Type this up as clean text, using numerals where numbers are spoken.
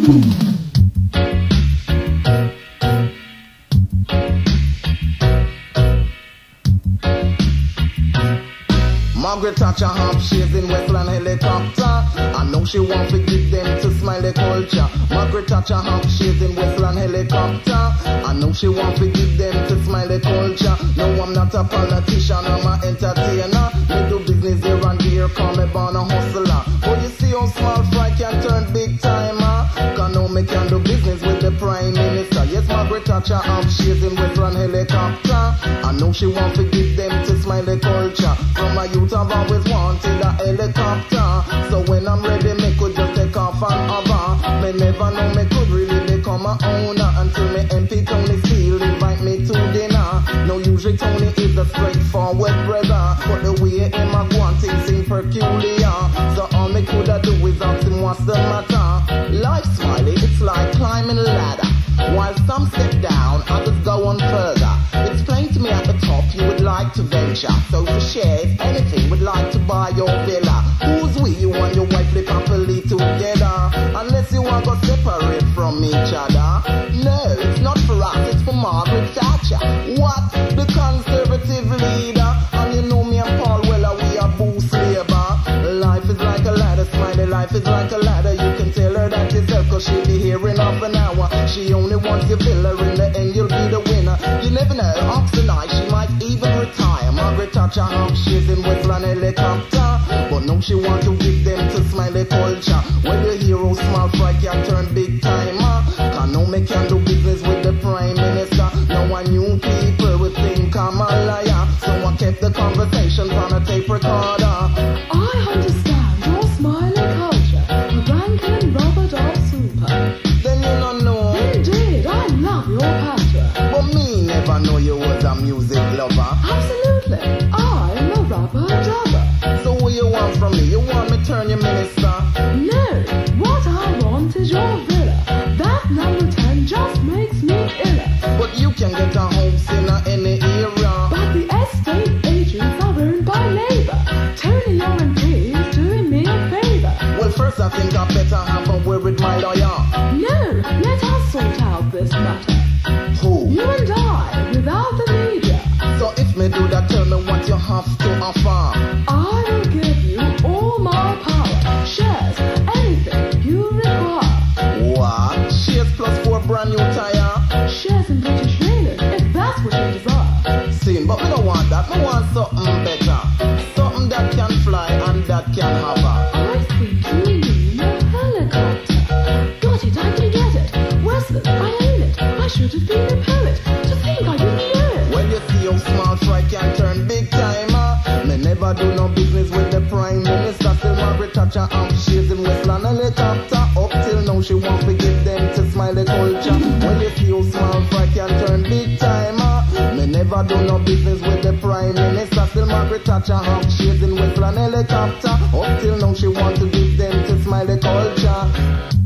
Margaret Thatcher half shades in Westland helicopter. I know she wants to give them to smiley culture. Margaret Thatcher half shades in Westland helicopter. I know she wants to give them to smiley culture. No, I'm not a politician, I'm an entertainer. Me do business here and there, call me born a hustler. But you see how small fry can turn big timer. Cause now me can do business with the Prime Minister. Yes, Margaret Thatcher half shades in Westland helicopter. I know she wants to give them to smiley culture. From a youth I've always wanted a helicopter. So when I'm ready, me could just take off and hover. Me never know me could really become a owner until me MP Tony Steele invite me to dinner. No, usually Tony is a straightforward brother, but the way him a go on things seem peculiar. So all me coulda do is ask him what's the matter. Life, Smiley, it's like climbing a ladder. While some step down, others go on further. It's plain to me at the top you would like to venture. So for shares, anything would like to buy your villa. Who's we? You and your wife live happily together. Unless you want to separate from each other. No, it's not for us, it's for Margaret Thatcher. What? The conservative leader. And you know me and Paul Weller, we are boost labor. Life is like a ladder, Smiley, life is like a ladder. You can tell her that yourself, cause she'll be here in half an hour. She only wants your villa, in the end you'll be the winner. You never know, off tonight she might even retire. Margaret Thatcher half shades in Westland helicopter. But no, she want to give them to smiley culture. When your hero small fry can turn big timer. Cause no me can do business with the Prime Minister. Now I knew people would think I'm a liar. So I kept the conversations on a tape recorder. I understand your smiley culture. A ranking rubber dog super. Then you don't know. Indeed, I love your pattern. But me never know you was a music lover. Absolutely, I'm a rubber dubber. So what you want from me? You want me turn your minister? No, what I want is your villa. That number 10 just makes me iller. But you can get a house in any era. But the estate agents are owned by Labour. Tony, your MP is doing me a favour. Well, first I think I better have a word with my lawyer. No, let us sort out this matter. Who? You and I, without the media. So if me do that, tell me what you have to offer. I will give you all my power, shares, anything you require. What? Shares plus 4 brand new tire? Shares in British Leyland, if that's what you desire. Seen, but me don't want that. Me want something better. Something that can fly and that can hover. I think you mean a helicopter. Got it, I can get it. Westland, I own it. I should have been a poet. To think I didn't know it. When you see how small fry can turn big timer. Me never do no business with the Prime Minister. Still Margaret Thatcher half shades in Westland helicopter. Up till now she wants to give them to smiley culture. When you see how small fry can turn big timer. Me never do no business with the Prime Minister. Still Margaret Thatcher half shades in Westland helicopter. Up till now she wants to give them to smiley culture.